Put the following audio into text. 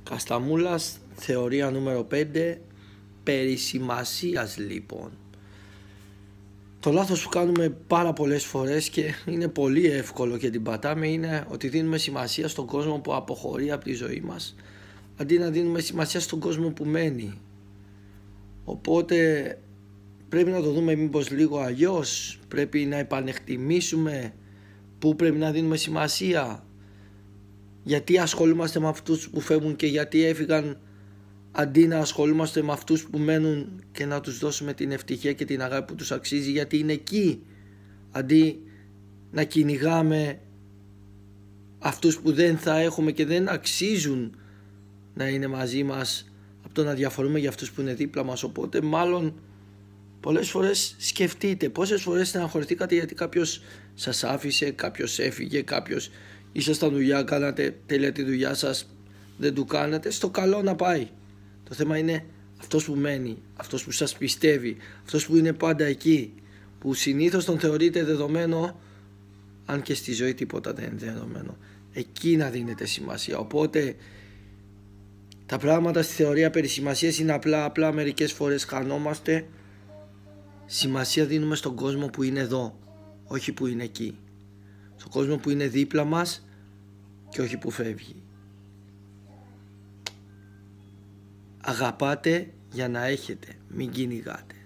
Κασταμούλας, θεωρία νούμερο 5, περί σημασίας λοιπόν. Το λάθος που κάνουμε πάρα πολλές φορές και είναι πολύ εύκολο και την πατάμε είναι ότι δίνουμε σημασία στον κόσμο που αποχωρεί από τη ζωή μας, αντί να δίνουμε σημασία στον κόσμο που μένει. Οπότε πρέπει να το δούμε μήπως λίγο αλλιώς, πρέπει να επανεκτιμήσουμε πού πρέπει να δίνουμε σημασία, γιατί ασχολούμαστε με αυτούς που φεύγουν και γιατί έφυγαν, αντί να ασχολούμαστε με αυτούς που μένουν και να τους δώσουμε την ευτυχία και την αγάπη που τους αξίζει, γιατί είναι εκεί, αντί να κυνηγάμε αυτούς που δεν θα έχουμε και δεν αξίζουν να είναι μαζί μας, από το να διαφορούμε για αυτούς που είναι δίπλα μας. Οπότε μάλλον πολλές φορές σκεφτείτε πόσες φορές στεναχωρηθήκατε γιατί κάποιος σας άφησε, κάποιος έφυγε, κάποιος ήσασταν δουλειά, κάνατε τέλεια τη δουλειά σας, δεν του κάνατε, στο καλό να πάει. Το θέμα είναι αυτός που μένει, αυτός που σας πιστεύει, αυτός που είναι πάντα εκεί, που συνήθως τον θεωρείτε δεδομένο, αν και στη ζωή τίποτα δεν είναι δεδομένο. Εκεί να δίνετε σημασία. Οπότε τα πράγματα στη θεωρία περί σημασίας είναι απλά μερικές φορές χανόμαστε. Σημασία δίνουμε στον κόσμο που είναι εδώ, όχι που είναι εκεί. Στον κόσμο που είναι δίπλα μας και όχι που φεύγει. Αγαπάτε για να έχετε, μην κυνηγάτε.